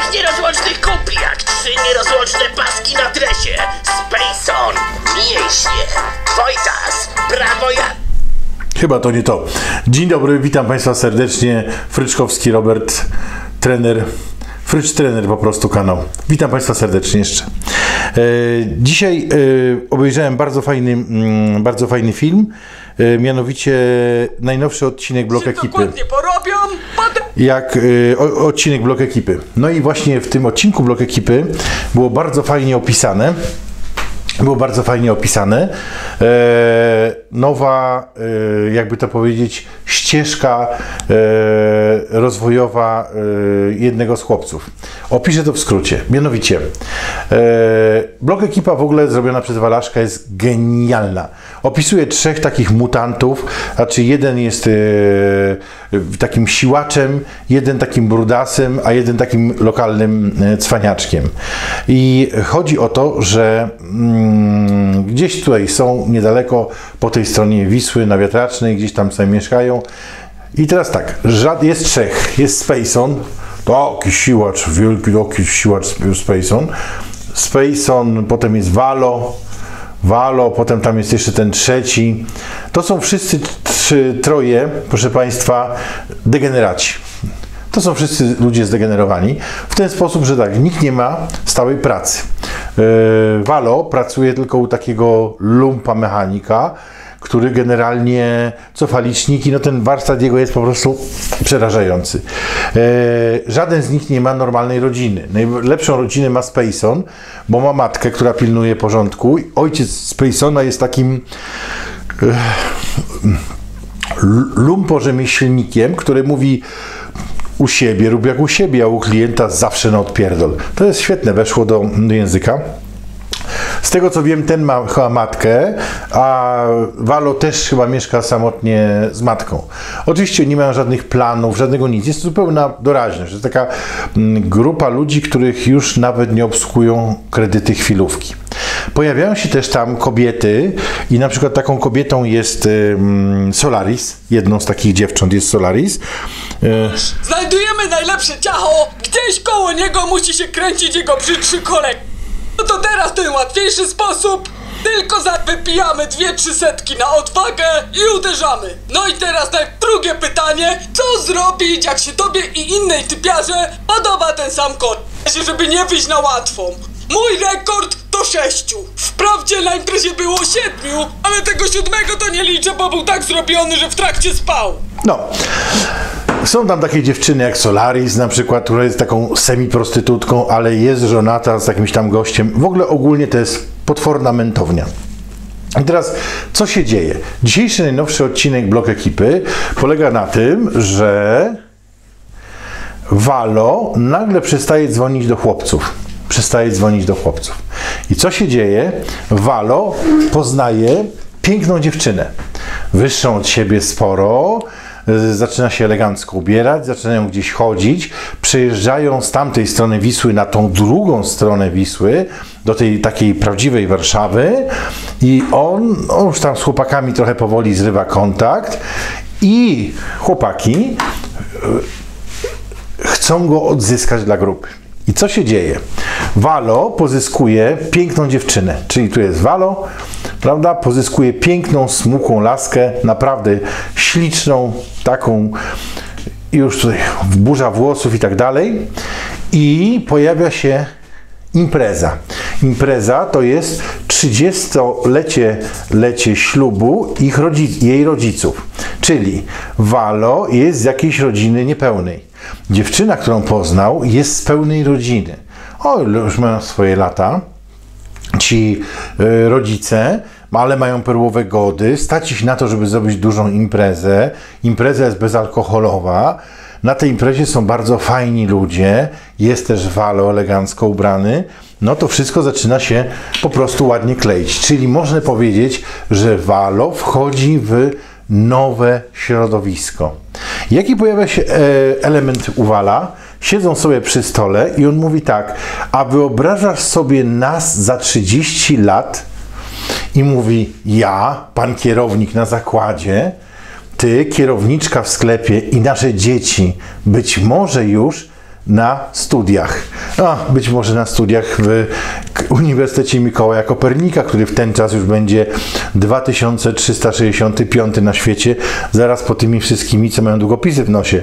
nierozłącznych kumpli, jak 3 nierozłączne paski na dresie. Spacon, mięśnie, Wojtas, brawo ja... Chyba to nie to. Dzień dobry, witam Państwa serdecznie. Fryczkowski Robert, trener, Frycz Trener po prostu kanał. Witam Państwa serdecznie jeszcze. Dzisiaj obejrzałem bardzo fajny film, mianowicie najnowszy odcinek Blok Ekipy. Dokładnie porobią, potem... Odcinek Blok Ekipy. No i właśnie w tym odcinku Blok Ekipy było bardzo fajnie opisane. Nowa, jakby to powiedzieć, ścieżka rozwojowa jednego z chłopców. Opiszę to w skrócie. Mianowicie, Blok Ekipa w ogóle zrobiona przez Walaszka jest genialna. Opisuje 3 takich mutantów, znaczy jeden jest takim siłaczem, jeden takim brudasem, a jeden takim lokalnym cwaniaczkiem. I chodzi o to, że gdzieś tutaj są niedaleko po tej stronie Wisły na Wiatracznej, gdzieś tam sobie mieszkają. I teraz tak, jest 3. Jest Spacon, taki siłacz, wielki taki siłacz Spacon, potem jest Valo, potem tam jest jeszcze ten trzeci. To są wszyscy troje, proszę Państwa, degeneraci. To są wszyscy ludzie zdegenerowani w ten sposób, że tak, nikt nie ma stałej pracy. Valo pracuje tylko u takiego lumpa mechanika, który generalnie cofa liczniki, no ten warsztat jego jest po prostu przerażający. Żaden z nich nie ma normalnej rodziny. Najlepszą rodzinę ma Spacon, bo ma matkę, która pilnuje porządku. Ojciec Spacona jest takim lumpo-rzemieślnikiem, który mówi: u siebie rób jak u siebie, a u klienta zawsze na odpierdol. To jest świetne, weszło do języka. Z tego co wiem, ten ma chyba matkę, a Valo też chyba mieszka samotnie z matką. Oczywiście nie mają żadnych planów, żadnego nic. Jest to zupełna doraźność. To jest taka grupa ludzi, których już nawet nie obsługują kredyty chwilówki. Pojawiają się też tam kobiety i na przykład taką kobietą jest Solaris. Jedną z takich dziewcząt jest Solaris. Znajdujemy najlepsze ciacho, gdzieś koło niego musi się kręcić jego brzydszy kolega. No to teraz ten łatwiejszy sposób. Tylko wypijamy 2-3 setki na odwagę i uderzamy. No i teraz drugie pytanie. Co zrobić, jak się tobie i innej typiarze podoba ten sam kot, żeby nie wyjść na łatwą? Mój rekord to 6. Wprawdzie na imprezie było 7, ale tego 7 to nie liczę, bo był tak zrobiony, że w trakcie spał. No. Są tam takie dziewczyny jak Solaris na przykład, która jest taką semi-prostytutką, ale jest żonata z jakimś tam gościem. W ogóle ogólnie to jest potworna mentownia. I teraz, co się dzieje? Dzisiejszy najnowszy odcinek Blok Ekipy polega na tym, że Valo nagle przestaje dzwonić do chłopców. I co się dzieje? Valo poznaje piękną dziewczynę. Wyższą od siebie sporo. Zaczyna się elegancko ubierać, zaczynają gdzieś chodzić, przejeżdżają z tamtej strony Wisły na tą drugą stronę Wisły, do tej takiej prawdziwej Warszawy, i on już tam z chłopakami trochę powoli zrywa kontakt i chłopaki chcą go odzyskać dla grupy. I co się dzieje? Valo pozyskuje piękną dziewczynę, czyli tu jest Valo, prawda? Pozyskuje piękną, smukłą laskę, naprawdę śliczną, taką już tutaj burza włosów i tak dalej. I pojawia impreza. Impreza to jest 30-lecie ślubu jej rodziców. Czyli Valo jest z jakiejś rodziny niepełnej. Dziewczyna, którą poznał, jest z pełnej rodziny. Już mają swoje lata. Ci rodzice, ale mają perłowe gody. Stać ich na to, żeby zrobić dużą imprezę. Impreza jest bezalkoholowa. Na tej imprezie są bardzo fajni ludzie. Jest też Valo elegancko ubrany. No to wszystko zaczyna się po prostu ładnie kleić. Czyli można powiedzieć, że Valo wchodzi w nowe środowisko. Jaki pojawia się element u Vala? Siedzą sobie przy stole i on mówi tak: a wyobrażasz sobie nas za 30 lat? I mówi: ja, pan kierownik na zakładzie, ty, kierowniczka w sklepie i nasze dzieci, być może już na studiach. Być może na studiach w Uniwersytecie Mikołaja Kopernika, który w ten czas już będzie 2365 na świecie, zaraz po tymi wszystkimi, co mają długopisy w nosie.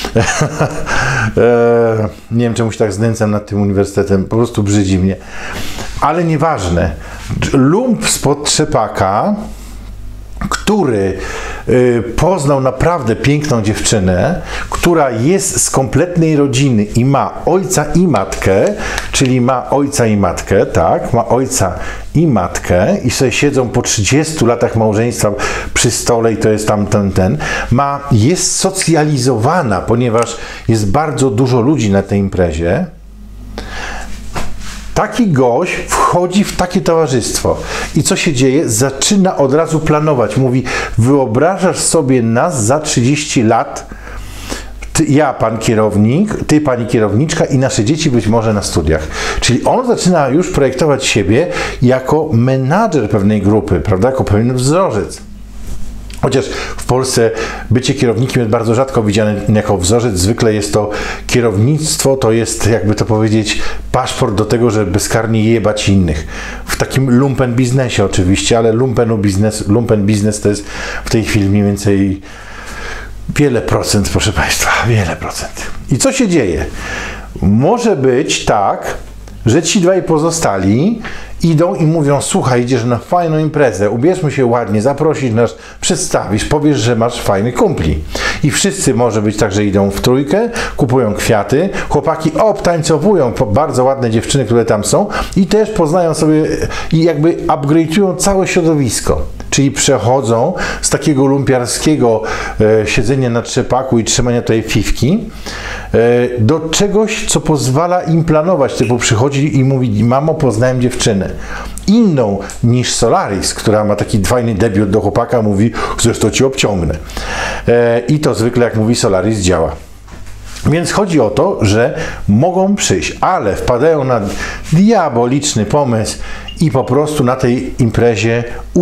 Nie wiem, czemu się tak znęcam nad tym uniwersytetem, po prostu brzydzi mnie. Ale nieważne. Lump spod trzepaka, który poznał naprawdę piękną dziewczynę, która jest z kompletnej rodziny i ma ojca i matkę, czyli ma ojca i matkę, tak, ma ojca i matkę i sobie siedzą po 30 latach małżeństwa przy stole i to jest ten, jest socjalizowana, ponieważ jest bardzo dużo ludzi na tej imprezie. Taki gość wchodzi w takie towarzystwo i co się dzieje? Zaczyna od razu planować. Mówi, wyobrażasz sobie nas za 30 lat, ja, pan kierownik, ty, pani kierowniczka i nasze dzieci być może na studiach. Czyli on zaczyna już projektować siebie jako menadżer pewnej grupy, prawda? Jako pewien wzorzec. Chociaż w Polsce bycie kierownikiem jest bardzo rzadko widziane jako wzorzec. Zwykle jest to kierownictwo, to jest, jakby to powiedzieć, paszport do tego, żeby bezkarnie jebać innych. W takim lumpen biznesie oczywiście, ale lumpen biznes to jest w tej chwili mniej więcej wiele procent, proszę Państwa, wiele procent. I co się dzieje? Może być tak, że ci dwaj pozostali idą i mówią, słuchaj, idziesz na fajną imprezę, ubierzmy się ładnie, zaprosisz nas, przedstawisz, powiesz, że masz fajnych kumpli. I wszyscy może być tak, że idą w trójkę, kupują kwiaty, chłopaki obtańcowują bardzo ładne dziewczyny, które tam są i też poznają sobie i jakby upgrade'ują całe środowisko. Czyli przechodzą z takiego lumpiarskiego siedzenia na trzepaku i trzymania tej fifki do czegoś, co pozwala im planować. Typu przychodzi i mówi, mamo, poznałem dziewczynę. Inną niż Solaris, która ma taki fajny debiut do chłopaka, mówi, chcesz, to ci obciągnę. I to zwykle, jak mówi Solaris, działa. Więc chodzi o to, że mogą przyjść, ale wpadają na diaboliczny pomysł i po prostu na tej imprezie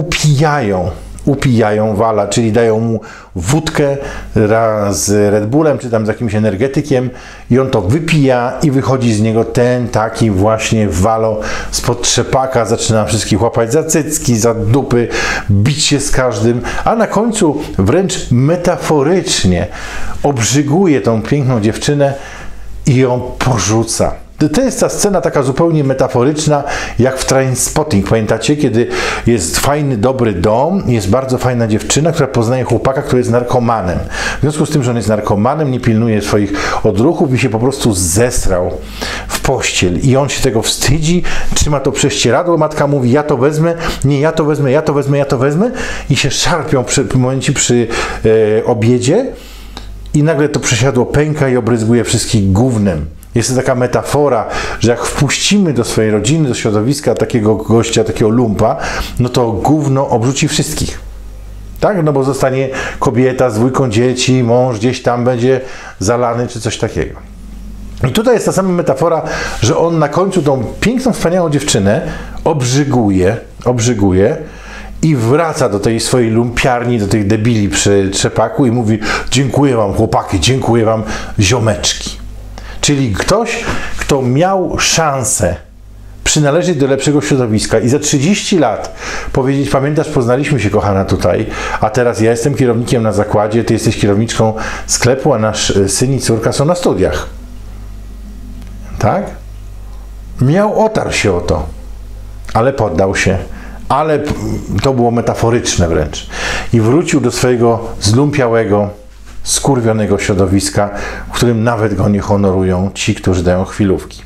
upijają Wala, czyli dają mu wódkę z Red Bullem, czy tam z jakimś energetykiem i on to wypija i wychodzi z niego ten taki właśnie Walo spod trzepaka, zaczyna wszystkich łapać za cycki, za dupy, bić się z każdym, a na końcu wręcz metaforycznie obrzyguje tą piękną dziewczynę i ją porzuca. To jest ta scena taka zupełnie metaforyczna, jak w Trainspotting. Pamiętacie, kiedy jest fajny, dobry dom, jest bardzo fajna dziewczyna, która poznaje chłopaka, który jest narkomanem. W związku z tym, że on jest narkomanem, nie pilnuje swoich odruchów i się po prostu zesrał w pościel. I on się tego wstydzi, trzyma to prześcieradło, matka mówi, ja to wezmę, nie, ja to wezmę, ja to wezmę, ja to wezmę i się szarpią w momencie przy obiedzie i nagle to prześcieradło pęka i obryzguje wszystkich gównem. Jest to taka metafora, że jak wpuścimy do swojej rodziny, do środowiska takiego gościa, takiego lumpa, no to gówno obrzuci wszystkich. Tak? No bo zostanie kobieta z dwójką dzieci, mąż gdzieś tam będzie zalany, czy coś takiego. I tutaj jest ta sama metafora, że on na końcu tą piękną, wspaniałą dziewczynę obrzyguje i wraca do tej swojej lumpiarni, do tych debili przy trzepaku i mówi, dziękuję wam chłopaki, dziękuję wam ziomeczki. Czyli ktoś, kto miał szansę przynależeć do lepszego środowiska i za 30 lat powiedzieć, pamiętasz, poznaliśmy się, kochana, tutaj, a teraz ja jestem kierownikiem na zakładzie, ty jesteś kierowniczką sklepu, a nasz syn i córka są na studiach. Tak? Otarł się o to, ale poddał się. Ale to było metaforyczne wręcz. I wrócił do swojego zlumpiałego, skurwionego środowiska, w którym nawet go nie honorują ci, którzy dają chwilówki.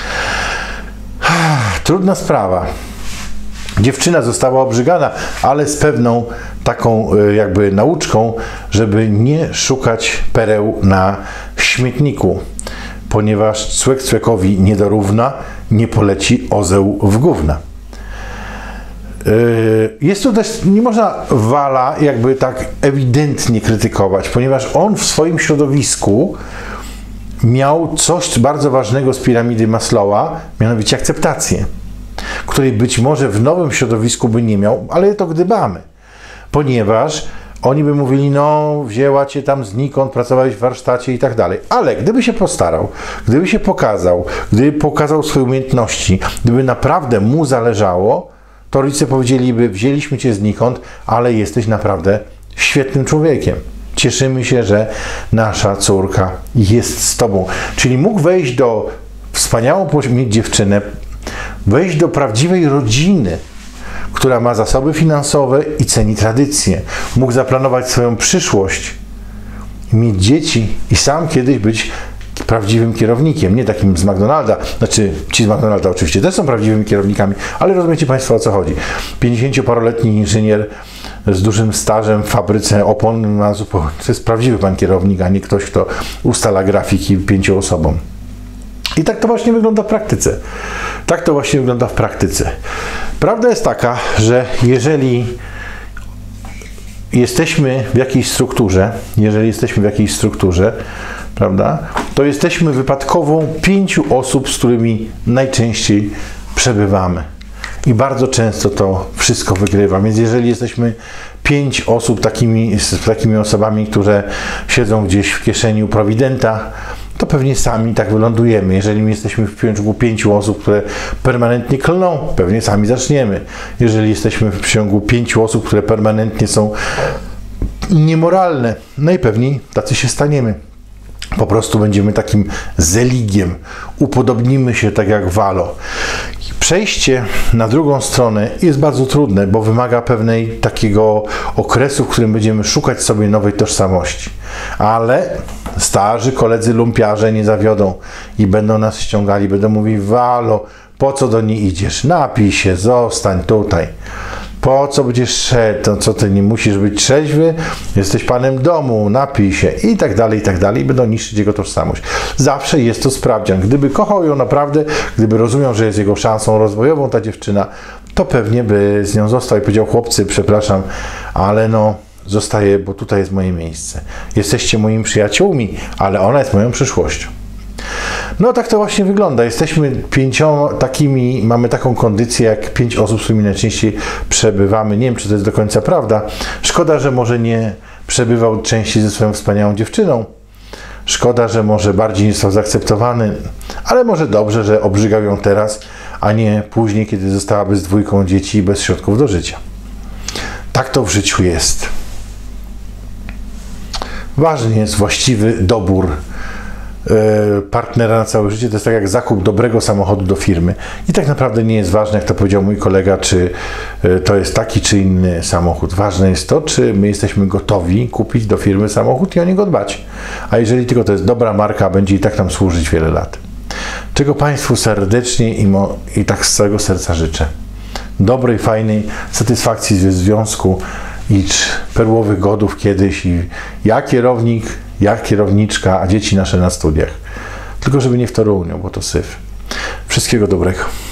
Trudna sprawa. Dziewczyna została obrzygana, ale z pewną taką jakby nauczką, żeby nie szukać pereł na śmietniku, ponieważ cłek cłekowi nie dorówna, nie poleci orzeł w gówna. Jest tu też, nie można Wala jakby tak ewidentnie krytykować, ponieważ on w swoim środowisku miał coś bardzo ważnego z piramidy Maslowa, mianowicie akceptację, której być może w nowym środowisku by nie miał, ale to gdybamy, ponieważ Oni by mówili, no wzięła cię tam znikąd, pracowałeś w warsztacie i tak dalej. Ale gdyby się postarał, gdyby się pokazał, gdyby pokazał swoje umiejętności, gdyby naprawdę mu zależało, to rodzice powiedzieliby, wzięliśmy cię znikąd, ale jesteś naprawdę świetnym człowiekiem. Cieszymy się, że nasza córka jest z tobą. Czyli mógł wejść do wspaniałą, mieć dziewczynę, wejść do prawdziwej rodziny, która ma zasoby finansowe i ceni tradycję. Mógł zaplanować swoją przyszłość, mieć dzieci i sam kiedyś być prawdziwym kierownikiem, nie takim z McDonalda, znaczy ci z McDonalda oczywiście też są prawdziwymi kierownikami, ale rozumiecie Państwo, o co chodzi. 50-paroletni inżynier z dużym stażem w fabryce opon ma zupełnie, to jest prawdziwy pan kierownik, a nie ktoś, kto ustala grafiki 5 osobom. I tak to właśnie wygląda w praktyce. Tak to właśnie wygląda w praktyce. Prawda jest taka, że jeżeli jesteśmy w jakiejś strukturze, prawda, to jesteśmy wypadkową 5 osób, z którymi najczęściej przebywamy. I bardzo często to wszystko wygrywa. Więc jeżeli jesteśmy 5 osób takimi osobami, które siedzą gdzieś w kieszeni u prowidenta, to pewnie sami tak wylądujemy. Jeżeli my jesteśmy w ciągu 5 osób, które permanentnie klną, pewnie sami zaczniemy. Jeżeli jesteśmy w ciągu 5 osób, które permanentnie są niemoralne, najpewniej tacy się staniemy. Po prostu będziemy takim zeligiem. Upodobnimy się tak jak Valo. Przejście na drugą stronę jest bardzo trudne, bo wymaga takiego okresu, w którym będziemy szukać sobie nowej tożsamości. Ale starzy koledzy lumpiarze nie zawiodą i będą nas ściągali, będą mówić, Valo, po co do niej idziesz? Napij się, zostań tutaj. Po co będziesz szedł? To co, ty nie musisz być trzeźwy? Jesteś panem domu, napij się i tak dalej, i tak dalej. I będą niszczyć jego tożsamość. Zawsze jest to sprawdzian. Gdyby kochał ją naprawdę, gdyby rozumiał, że jest jego szansą rozwojową ta dziewczyna, to pewnie by z nią został i powiedział, chłopcy, przepraszam, ale no zostaję, bo tutaj jest moje miejsce. Jesteście moimi przyjaciółmi, ale ona jest moją przyszłością. No tak to właśnie wygląda. Jesteśmy 5 takimi, mamy taką kondycję jak 5 osób, z którymi najczęściej przebywamy. Nie wiem, czy to jest do końca prawda. Szkoda, że może nie przebywał częściej ze swoją wspaniałą dziewczyną. Szkoda, że może bardziej nie został zaakceptowany, ale może dobrze, że obrzygał ją teraz, a nie później, kiedy zostałaby z 2 dzieci i bez środków do życia. Tak to w życiu jest. Ważny jest właściwy dobór partnera na całe życie. To jest tak jak zakup dobrego samochodu do firmy. I tak naprawdę nie jest ważne, jak to powiedział mój kolega, czy to jest taki czy inny samochód. Ważne jest to, czy my jesteśmy gotowi kupić do firmy samochód i o niego dbać. A jeżeli tylko to jest dobra marka, będzie i tak nam służyć wiele lat. Czego Państwu serdecznie i tak z całego serca życzę. Dobrej, fajnej satysfakcji w związku i perłowych godów kiedyś i ja kierownik, ja kierowniczka, a dzieci nasze na studiach. Tylko żeby nie w Toruniu, bo to syf. Wszystkiego dobrego.